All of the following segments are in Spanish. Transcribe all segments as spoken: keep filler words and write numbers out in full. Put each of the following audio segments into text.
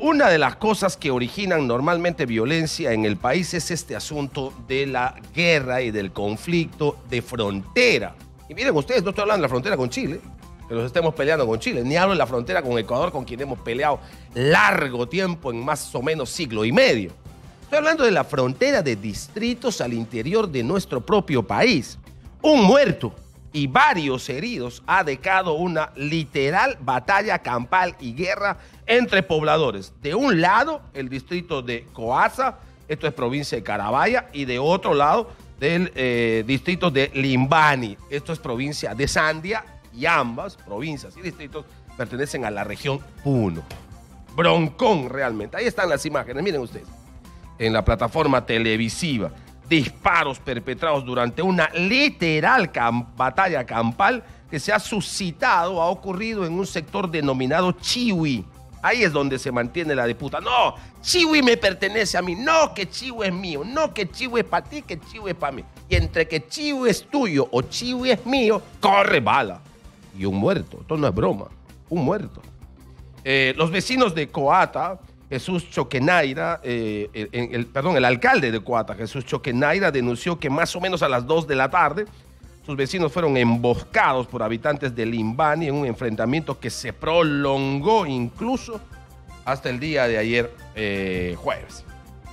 Una de las cosas que originan normalmente violencia en el país es este asunto de la guerra y del conflicto de frontera. Y miren ustedes, no estoy hablando de la frontera con Chile, que nos estemos peleando con Chile, ni hablo de la frontera con Ecuador, con quien hemos peleado largo tiempo, en más o menos siglo y medio. Estoy hablando de la frontera de distritos al interior de nuestro propio país. Un muerto y varios heridos ha dejado una literal batalla campal y guerra entre pobladores. De un lado, el distrito de Coaza, esto es provincia de Carabaya, y de otro lado, del eh, distrito de Limbani, esto es provincia de Sandia, y ambas provincias y distritos pertenecen a la región Puno. Broncón realmente. Ahí están las imágenes, miren ustedes. En la plataforma televisiva, disparos perpetrados durante una literal camp batalla campal que se ha suscitado, ha ocurrido en un sector denominado Chihui. Ahí es donde se mantiene la disputa. No, Chihui me pertenece a mí. No, que Chihui es mío. No, que Chihui es para ti, que Chihui es para mí. Y entre que Chihui es tuyo o Chihui es mío, corre bala. Y un muerto. Esto no es broma. Un muerto. Eh, los vecinos de Coata, Jesús Choquenaira, eh, el, el, perdón, el alcalde de Coata, Jesús Choquenaira, denunció que más o menos a las dos de la tarde sus vecinos fueron emboscados por habitantes de Limbani en un enfrentamiento que se prolongó incluso hasta el día de ayer, eh, jueves.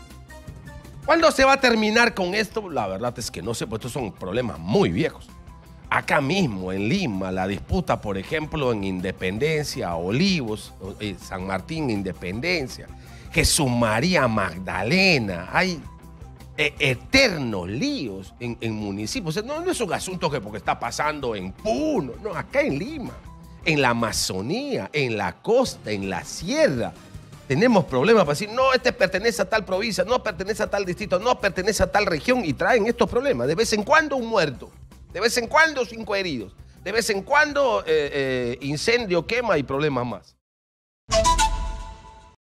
¿Cuándo se va a terminar con esto? La verdad es que no sé, pues estos son problemas muy viejos. Acá mismo, en Lima, la disputa, por ejemplo, en Independencia, Olivos, eh, San Martín, Independencia, Jesús María Magdalena, hay eh, eternos líos en, en municipios. O sea, no, no es un asunto que porque está pasando en Puno, no, acá en Lima, en la Amazonía, en la costa, en la sierra. Tenemos problemas para decir, no, este pertenece a tal provincia, no pertenece a tal distrito, no pertenece a tal región, y traen estos problemas. De vez en cuando un muerto. De vez en cuando cinco heridos. De vez en cuando eh, eh, incendio, quema y problemas más.